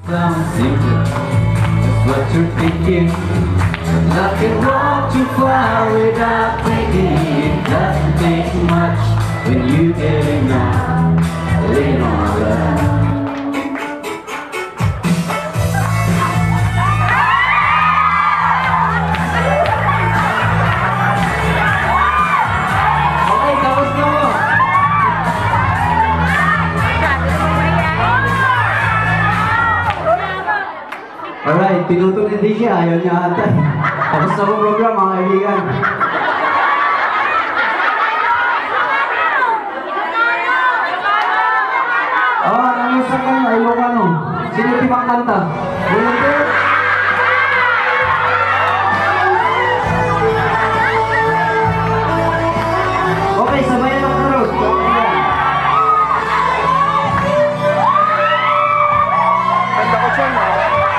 That's what you're thinking. I can walk too far without thinking. It doesn't take much when you get enough. Lean on love. Alright, tinutulid din siya. Ayaw niya ata. Tapos na po program, mga kaibigan. Ano sa kanya? Ilocano. Sino timang kanta? Volunteer? Okay, sabayan ang karot. Ganda ko dyan, ha?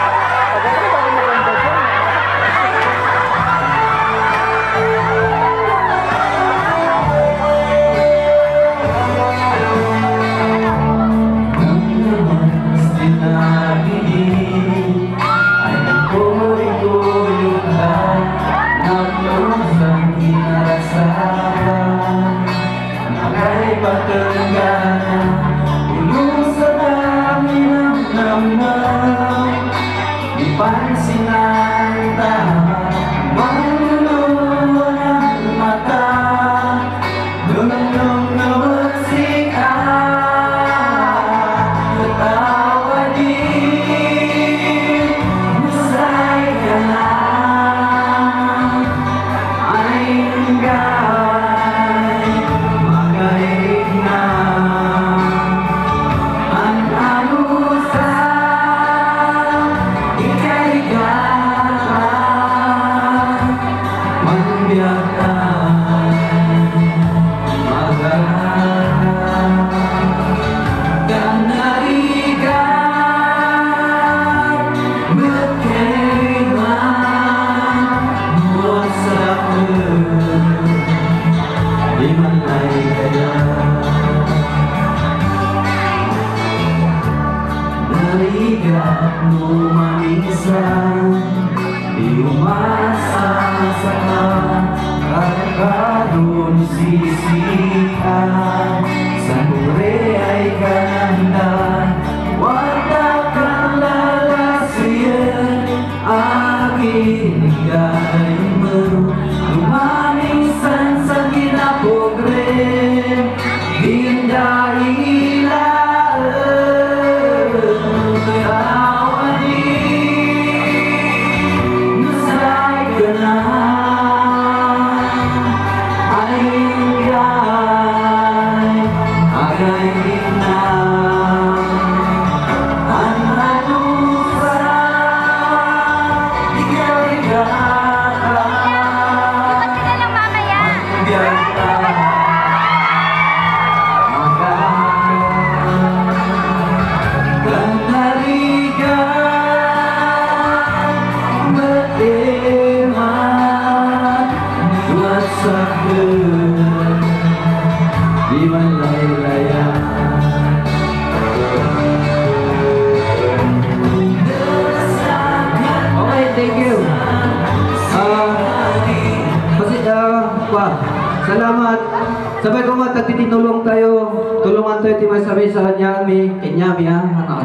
Salamat. Sabay ko mga tagtitinulong tayo. Tulungan tayo timay sabi sa Nyami. Nyami ha?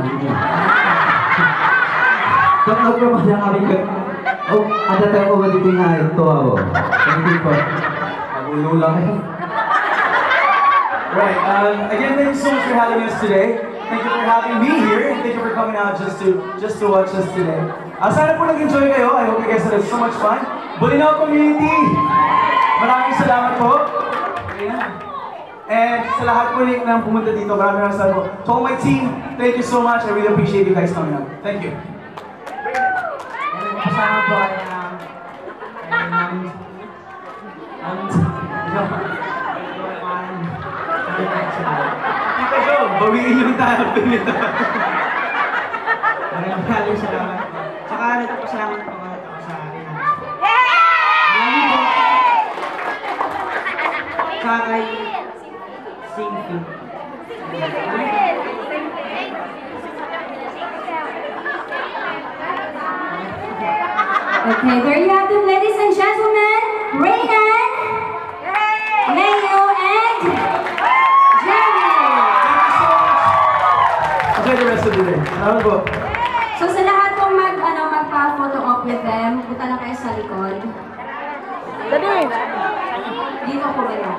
Tapos ko pa niya kami ka. Oh, ada tayo ko ba dito nga ito ako. Thank you po. Nagulo lang eh. Right, again, thank you so much for having us today. Thank you for having me here, and thank you for coming out just to watch us today. Sana po nag-enjoy kayo. I hope you guys had so much fun. Bolinao community! Maraming salamat po. And sa lahat po ng pumunta dito, maraming salamat po. To all my team, thank you so much. I really appreciate you guys coming out. Thank you. Kasama po ay Tita Jo, bawiin yung tayo pinito. maraming salamat. Saka nagpapasalamat po ako sa akin. Kay Singfi. Okay, there you have them, ladies and gentlemen. Raynan, Leo, and Jerry. Okay, the rest of the day. Ano po? So sa lahat pong magpa-photo op with them, punta na kayo sa likod. Dali! Dito po kayo.